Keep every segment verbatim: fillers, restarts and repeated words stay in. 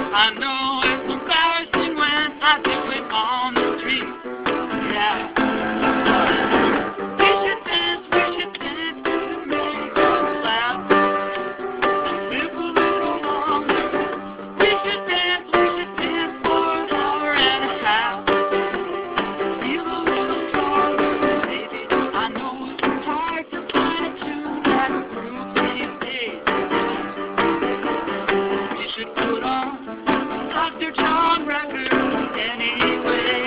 I know it's embarrassing when I do it on the street. Yeah. We should dance, we should dance to make us laugh. Live a little longer. We should dance, we should dance for an hour and a half. Feel a little stronger, baby. I know it's hard to find a tune that grooves these days. We should put on Doctor John record anyway.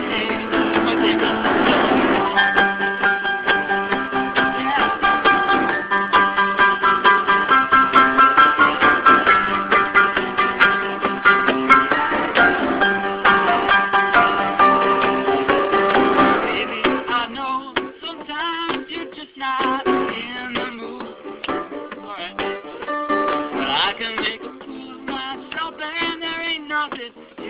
Baby, I know sometimes you're just not in the mood. Alright. But I can make a fool of myself and there ain't nothing